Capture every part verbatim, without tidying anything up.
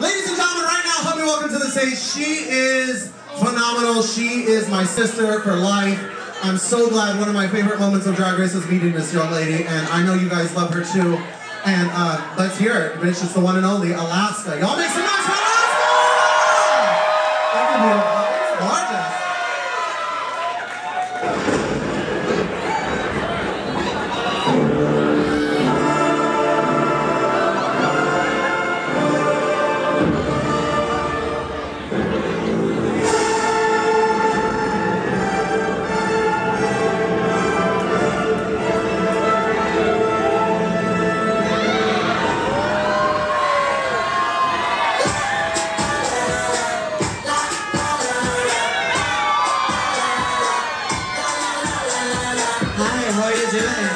Ladies and gentlemen, right now, help me welcome to the stage. She is phenomenal. She is my sister for life. I'm so glad. One of my favorite moments of Drag Race is meeting this young lady, and I know you guys love her too. And uh, let's hear it, bitch. It's the one and only Alaska. Y'all make some noise for Alaska! Thank you, beautiful. It's gorgeous. How are you doing?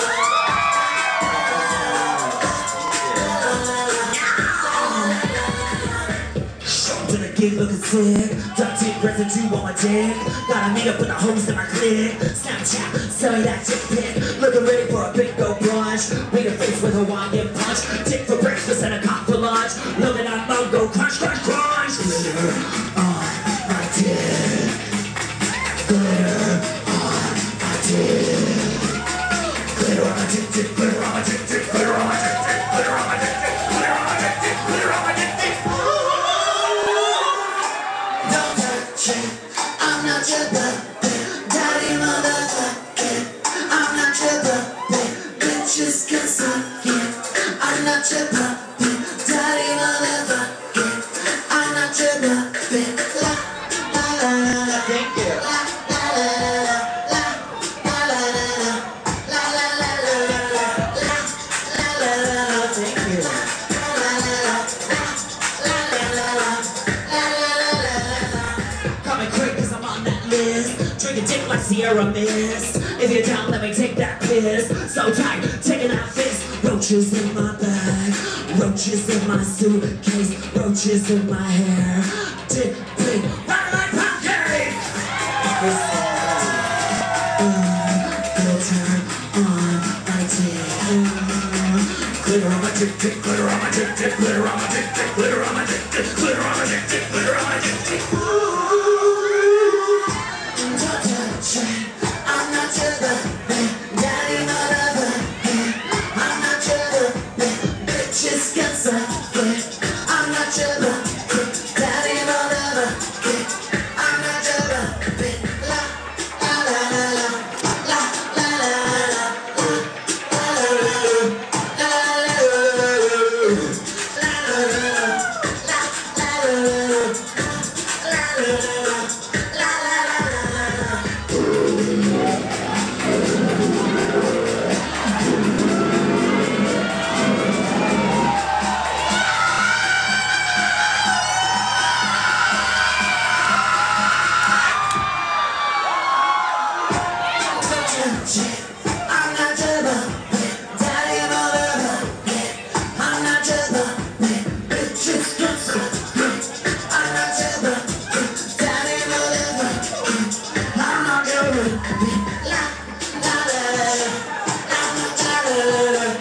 To the gig looking sick, duct tape residue on my dick. Gotta meet up with the hoes in my clique. Snapchat, sell me that chick pic. Looking ready for a big go brunch. Meet her face with Hawaiian punch. Dick for breakfast and a cock for lunch. Looking at Mongo, crunch, crunch, crunch. Glitter on my dick. Glitter on my dick. Glitter on my dick, dick, glitter on my dick, dick, glitter on my dick, dick, glitter on my dick, dick, glitter on my dick, dick, glitter on my dick, dick. Don't touch it, I'm not your puppet, daddy motherfucker. I'm not your puppet, bitches can suck it. I'm not your puppet, daddy motherfucker. I'm not your puppet, la la la la la. Thank you. La la la la la la la la la la la la la la la la la. Thank you. La la la la la la la la la la la. Coming quick 'cause I'm on that list. Drinking dick like Sierra Mist. If you're down, let me take that piss. So tight, taking that fist. Roaches in my bag, roaches in my suitcase, roaches in my hair. Dick, dick, right like pancake. Glitter on my dick. Glitter on my dick, dick, glitter on my dick, dick, glitter on my dick, dick, glitter on my dick, dick, glitter on my dick, dick, glitter on my dick, dick. Don't touch it, I'm not your puppet, daddy motherfucker. I'm not your puppet, bitches can suck it. I'm not your puppet, daddy motherfucker. I'm not your puppet, la la la la la la la la la I'm not your puppet, daddy motherfucker. I'm not your puppet, bitches can suck it. I'm not your puppet, daddy motherfucker. I'm not your puppet, la la la la la la la la la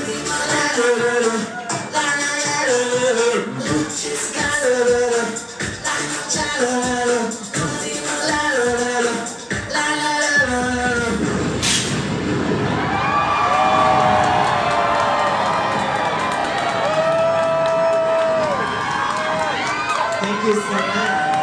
la. Bitches got la la la la la la la la. Thank you so much.